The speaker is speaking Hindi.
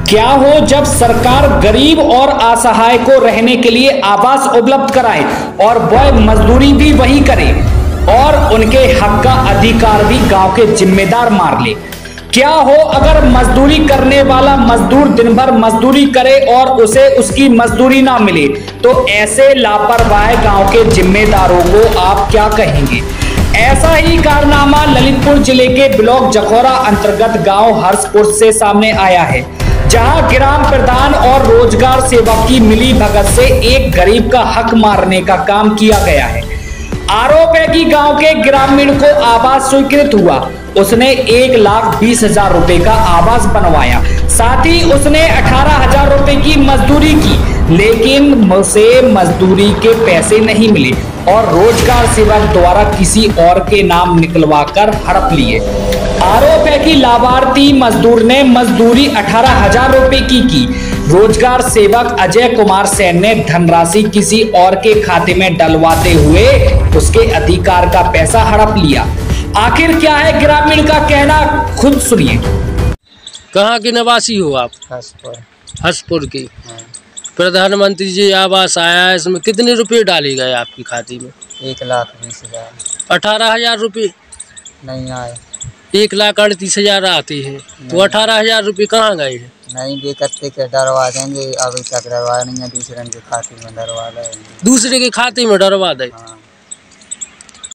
क्या हो जब सरकार गरीब और असहाय को रहने के लिए आवास उपलब्ध कराए और वह मजदूरी भी वही करे और उनके हक का अधिकार भी गांव के जिम्मेदार मार ले। क्या हो अगर मजदूरी करने वाला मजदूर दिन भर मजदूरी करे और उसे उसकी मजदूरी ना मिले, तो ऐसे लापरवाह गांव के जिम्मेदारों को आप क्या कहेंगे। ऐसा ही कारनामा ललितपुर जिले के ब्लॉक जखौरा अंतर्गत गांव हर्षपुर से सामने आया है, जहां ग्राम प्रधान और रोजगार सेवक की मिली भगत से एक गरीब का हक मारने का काम किया गया है। आरोप है कि गांव के ग्रामीण को आवास स्वीकृत हुआ, उसने 1,20,000 रुपए का आवास बनवाया, साथ ही उसने 18,000 रुपए की मजदूरी की, लेकिन उसे मजदूरी के पैसे नहीं मिले और रोजगार सेवक द्वारा किसी और के नाम निकलवाकर हड़प लिए। आरोप है कि लाभार्थी मजदूर ने मजदूरी 18,000 रुपए की रोजगार सेवक अजय कुमार सेन ने धनराशि किसी और के खाते में डलवाते हुए उसके अधिकार का पैसा हड़प लिया। आखिर क्या है ग्रामीण का कहना, खुद सुनिए। कहाँ के निवासी हो आप? हर्षपुर की। प्रधानमंत्री जी आवास आया है, इसमें कितने रुपए डाले गए आपके खाते में? 1,20,000। 18,000 रुपये नहीं आए। 1,38,000 आते हैं, तो 18,000 रुपये कहाँ गए हैं? नहीं बेकत्ते के डरवा देंगे, अभी तक डरवा नहीं है, दूसरे के खाते में डरवा देंगे। दूसरे के खाते में डरवा दें? हाँ।